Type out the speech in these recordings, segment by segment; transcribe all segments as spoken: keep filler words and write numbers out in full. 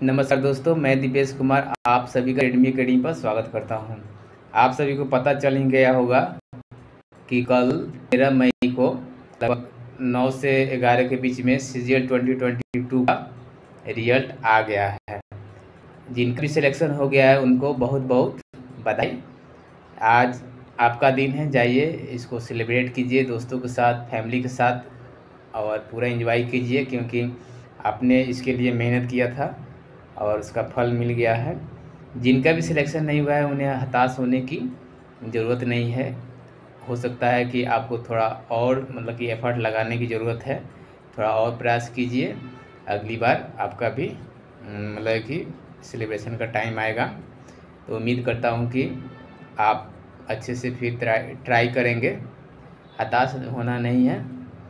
नमस्कार दोस्तों, मैं दीपेश कुमार आप सभी का रेडमी अकेडमी पर स्वागत करता हूं। आप सभी को पता चल ही गया होगा कि कल तेरह मई को लगभग नौ से ग्यारह के बीच में C G L twenty twenty two का रिजल्ट आ गया है। जिनका भी सिलेक्शन हो गया है उनको बहुत बहुत बधाई। आज आपका दिन है, जाइए इसको सेलिब्रेट कीजिए दोस्तों के साथ, फैमिली के साथ और पूरा एंजॉय कीजिए, क्योंकि आपने इसके लिए मेहनत किया था और उसका फल मिल गया है। जिनका भी सिलेक्शन नहीं हुआ है उन्हें हताश होने की ज़रूरत नहीं है। हो सकता है कि आपको थोड़ा और मतलब कि एफर्ट लगाने की ज़रूरत है, थोड़ा और प्रयास कीजिए। अगली बार आपका भी मतलब कि सेलिब्रेशन का टाइम आएगा, तो उम्मीद करता हूँ कि आप अच्छे से फिर ट्राई ट्राई करेंगे, हताश होना नहीं है।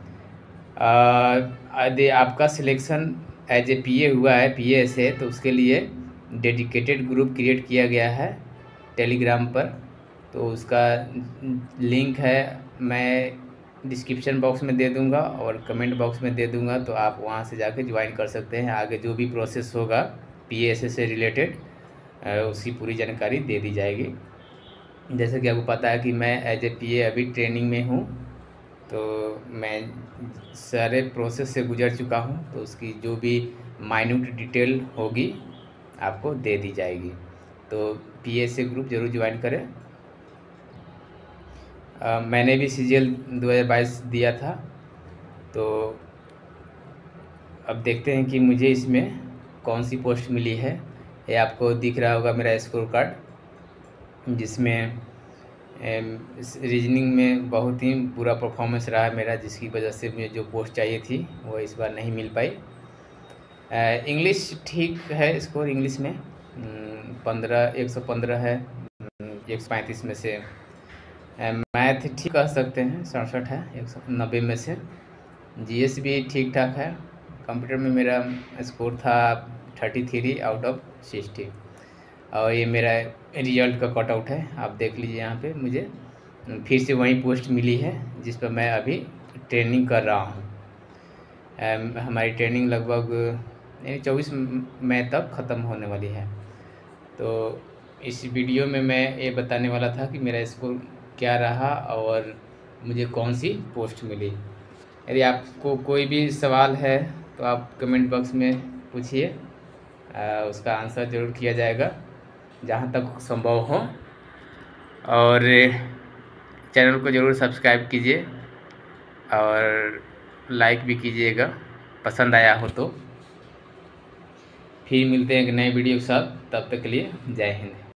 यदि आपका selection as A P A हुआ है, पी ए एस है, तो उसके लिए डेडिकेटेड ग्रुप क्रिएट किया गया है टेलीग्राम पर। तो उसका लिंक है मैं डिस्क्रिप्शन बॉक्स में दे दूंगा और कमेंट बॉक्स में दे दूंगा, तो आप वहां से जाके ज्वाइन कर सकते हैं। आगे जो भी प्रोसेस होगा पी ए एस से रिलेटेड उसकी पूरी जानकारी दे दी जाएगी। जैसे कि आपको पता है कि मैं एज ए पी ए अभी ट्रेनिंग में हूँ, तो मैं सारे प्रोसेस से गुजर चुका हूँ, तो उसकी जो भी माइन्यूट डिटेल होगी आपको दे दी जाएगी। तो पी एस ए ग्रुप ज़रूर ज्वाइन करें। आ, मैंने भी सी जी एल दो हज़ार बाईस दिया था, तो अब देखते हैं कि मुझे इसमें कौन सी पोस्ट मिली है। ये आपको दिख रहा होगा मेरा स्कोर कार्ड, जिसमें रीजनिंग में बहुत ही बुरा परफॉर्मेंस रहा है मेरा, जिसकी वजह से मुझे जो पोस्ट चाहिए थी वो इस बार नहीं मिल पाई। इंग्लिश ठीक है, स्कोर इंग्लिश में पंद्रह एक सौ पंद्रह है एक सौ पैंतीस में से। मैथ ठीक कह सकते हैं, सड़सठ है एक सौ नब्बे में से। जी एस भी ठीक ठाक है। कंप्यूटर में मेरा स्कोर था thirty three out of sixty, और ये मेरा रिजल्ट का कट आउट है। आप देख लीजिए यहाँ पे मुझे फिर से वही पोस्ट मिली है जिस पर मैं अभी ट्रेनिंग कर रहा हूँ। हमारी ट्रेनिंग लगभग यानी चौबीस मई तक ख़त्म होने वाली है। तो इस वीडियो में मैं ये बताने वाला था कि मेरा स्कोर क्या रहा और मुझे कौन सी पोस्ट मिली। यदि आपको कोई भी सवाल है तो आप कमेंट बॉक्स में पूछिए, उसका आंसर ज़रूर किया जाएगा जहाँ तक संभव हो। और चैनल को ज़रूर सब्सक्राइब कीजिए और लाइक भी कीजिएगा पसंद आया हो तो। फिर मिलते हैं एक नए वीडियो के साथ, तब तक के लिए जय हिंद।